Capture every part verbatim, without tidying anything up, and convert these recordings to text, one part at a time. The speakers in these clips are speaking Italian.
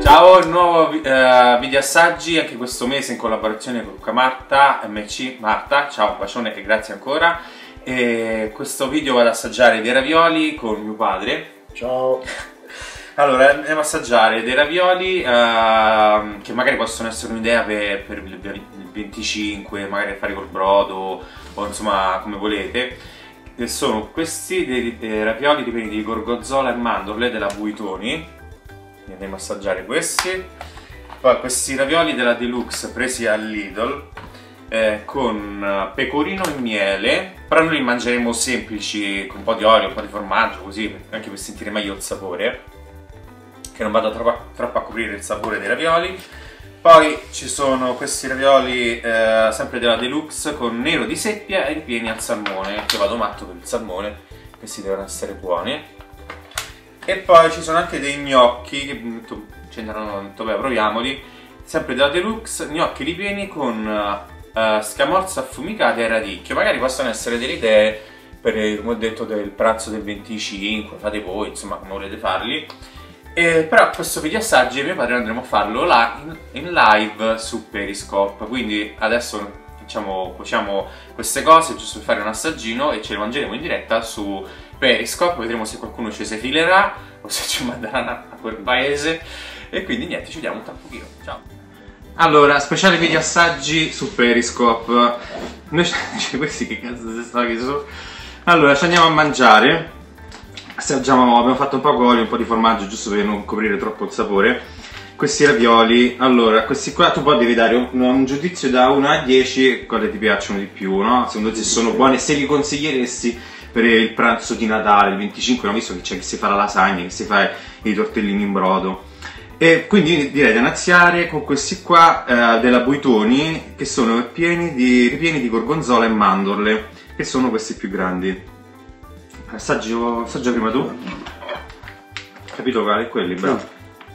Ciao, nuovo uh, video assaggi anche questo mese in collaborazione con Luca Marta, M C Marta, ciao, un bacione e grazie ancora. E questo video vado ad assaggiare dei ravioli con mio padre. Ciao. Allora, andiamo a assaggiare dei ravioli uh, che magari possono essere un'idea per, per il venticinque, magari fare col brodo o insomma come volete. E sono questi dei, dei ravioli ripieni di gorgonzola e mandorle della Buitoni. Andiamo a assaggiare questi. Poi questi ravioli della Deluxe presi al Lidl eh, con pecorino e miele, però noi li mangeremo semplici con un po' di olio, un po' di formaggio, così anche per sentire meglio il sapore, che non vada troppo, troppo a coprire il sapore dei ravioli. Poi ci sono questi ravioli eh, sempre della Deluxe con nero di seppia e ripieni al salmone. Io vado matto per il salmone, questi devono essere buoni. E poi ci sono anche dei gnocchi che c'entrano, vabbè, proviamoli, sempre della Deluxe, gnocchi ripieni con uh, scamorza affumicata e radicchio. Magari possono essere delle idee per, come ho detto, del pranzo del venticinque, fate voi, insomma, come volete farli. E, però questo video assaggi mio padre andremo a farlo là, in, in live su Periscope, quindi adesso facciamo, cuociamo queste cose giusto per fare un assaggino e ce le mangeremo in diretta su Periscope, vedremo se qualcuno ci si filerà o se ci manderanno a quel paese. E quindi niente, ci vediamo tra un pochino, ciao. Allora, speciale video assaggi su Periscope. Noi questi che cazzo si sta che sono? Allora, ci andiamo a mangiare. Assaggiamo, abbiamo fatto un po' di olio, un po' di formaggio giusto per non coprire troppo il sapore. Questi ravioli, allora, questi qua tu poi devi dare un, un giudizio da uno a dieci quali ti piacciono di più, no? Secondo te se sono buoni, se li consiglieresti per il pranzo di Natale, il venticinque, no? Visto che c'è chi si fa la lasagna, che si fa i tortellini in brodo. E quindi direi di iniziare con questi qua eh, della Buitoni, che sono pieni di, ripieni di gorgonzola e mandorle, che sono questi più grandi. Assaggio, assaggia prima tu. Capito quali? Quelli, bravo.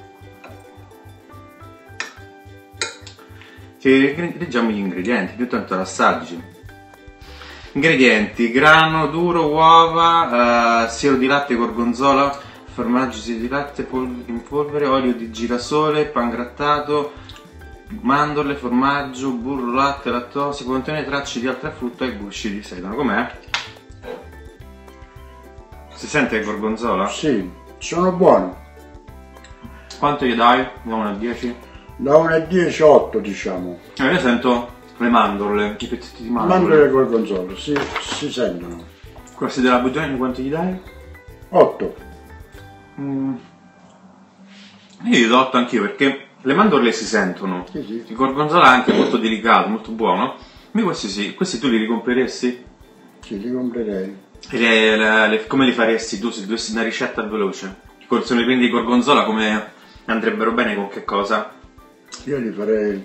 Che leggiamo gli ingredienti, più tanto l'assaggi. Ingredienti: grano duro, uova, eh, siero di latte, gorgonzola, formaggio, siero di latte in polvere, olio di girasole, pangrattato, mandorle, formaggio, burro, latte, lattosio, contiene tracce di altra frutta e gusci di sedano. Com'è? Si sente il gorgonzola? Sì, sono buoni. Quanto gli dai? Da uno a dieci? Da uno a dieci, otto diciamo. Eh, io sento le mandorle, i pezzetti di mandorle. Mandorle e gorgonzola, si, si sentono. Questi della Buitoni quanto gli dai? otto. Mm. Io gli do otto anch'io perché le mandorle si sentono. Sì, sì. Il gorgonzola è anche molto delicato, molto buono. Ma questi sì, questi tu li ricompreresti? Sì, li comprerei. E le, le, le, come li faresti tu se dovessi una ricetta veloce? Se ne prendi di gorgonzola come andrebbero bene con che cosa? Io li farei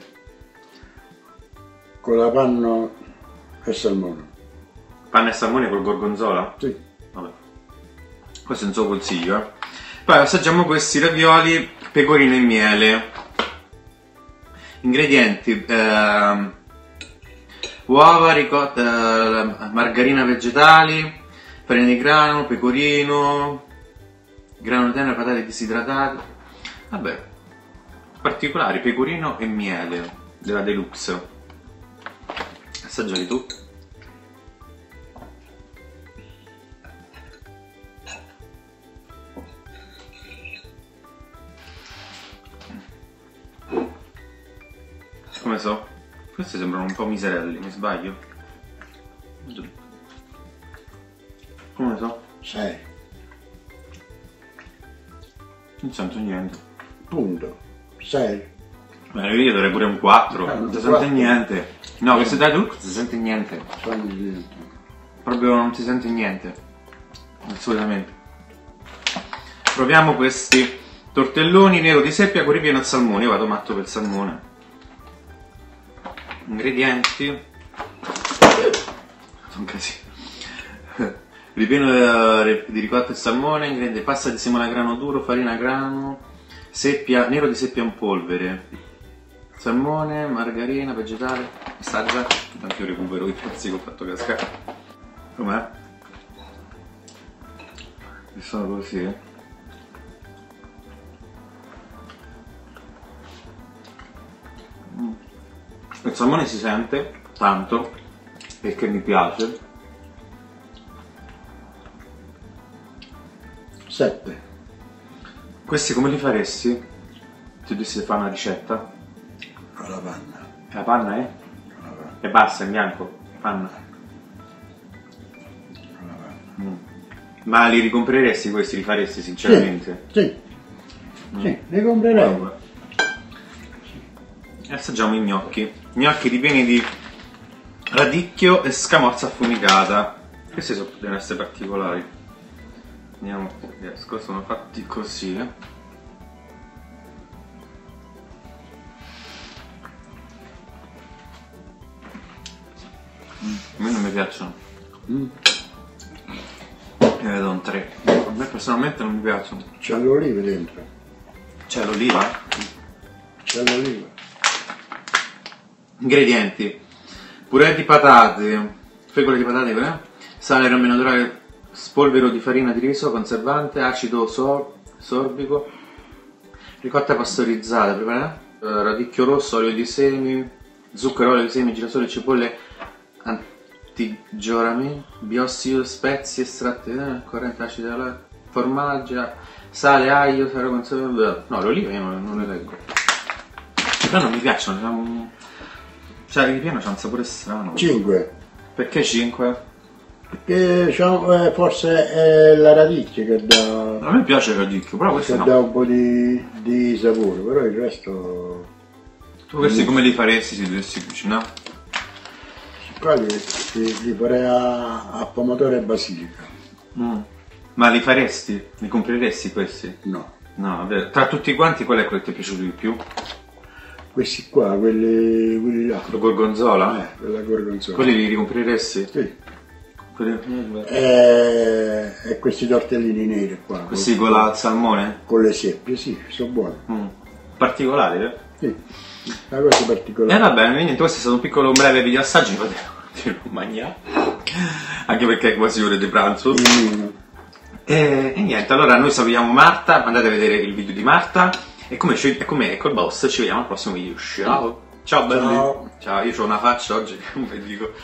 con la panna e salmone. Panna e salmone col gorgonzola? Sì. Vabbè. Questo è un suo consiglio, eh. Poi assaggiamo questi ravioli pecorino e miele. Ingredienti: eh, uova, ricotta, eh, margarina vegetali, farina di grano, pecorino, grano tenero, patate disidratate. Vabbè, particolari, pecorino e miele della Deluxe. Assaggiali tu. Come so? Questi sembrano un po' miserelli, mi sbaglio? Come so? sei. Non sento niente. Punto. sei. Beh, io darei pure un quattro, Eh, non si quattro. sente niente. No, queste dai tu non si sente niente. Sono di... Proprio non si sente niente. Assolutamente. Proviamo questi tortelloni nero di seppia con ripieno al salmone. Io vado matto per il salmone. Ingredienti. Sono casino. Ripieno di ricotta e salmone. Ingredienti: pasta di semola grano duro, farina grano, seppia, nero di seppia in polvere, salmone, margarina vegetale. Assaggia, tanto io recupero i pezzi che ho fatto cascare. Com'è? Sono così. Il salmone si sente tanto perché mi piace. sette. Questi come li faresti? Ti dovessi fare una ricetta? Alla panna. La panna è? Alla panna. E basta, in bianco. Panna. Alla panna. Mm. Ma li ricompreresti questi? Li faresti sinceramente? Sì, sì, Mm. sì, li comprerei. Allora. E assaggiamo i gnocchi. Gnocchi ripieni di radicchio e scamorza affumicata. Questi sono, devono essere particolari. Vediamo se riesco, sono fatti così. Eh. A me non mi piacciono. Mm. Ne vedo un tre. A me personalmente non mi piacciono. C'è l'oliva dentro. C'è l'oliva? C'è l'oliva. Ingredienti: purè di patate, fregole di patate, eh? Sale, rame naturale, spolvero di farina di riso, conservante, acido sor sorbico, ricotta pastorizzata, preparata, eh, radicchio rosso, olio di semi, zucchero, olio di semi, girasole, cipolle, antigioramento, biossido, spezie, estratti, eh, corrente acida, formaggio, sale, aglio, sale conservato. No, l'oliva io non, non le leggo. Però non mi piacciono, sono... Cioè, il ripieno c'ha un sapore strano. cinque. Perché cinque? Perché eh, forse è la radicchio che dà, A me piace il radicchio, però questi che no. dà un po' di, di sapore, però il resto... Tu questi come li faresti se dovessi cucinare? Qua li, li, li farei a, a pomodoro e basilica. Mm. Ma li faresti? Li compreresti questi? No. No, vabbè. Tra tutti quanti qual è quello che ti è piaciuto di più? Questi qua, quelli, quelli là. Lo gorgonzola? Eh, quella gorgonzola. Quelli li ricompreresti? Sì. Quelli... E, e questi tortellini neri qua. Questi con la salmone? Con le seppie, sì, sono buoni. Mm. Particolari, eh? Sì, una cosa E particolare. eh, va bene, niente, questo è stato un piccolo breve video assaggio, potete mangiare. Anche perché è quasi ore di pranzo. Mm. E, e niente, allora noi salutiamo Marta, andate a vedere il video di Marta. E come, e come col boss ci vediamo al prossimo video. Ciao! Ciao belli! Ciao. Ciao, io ho una faccia oggi che non vi dico.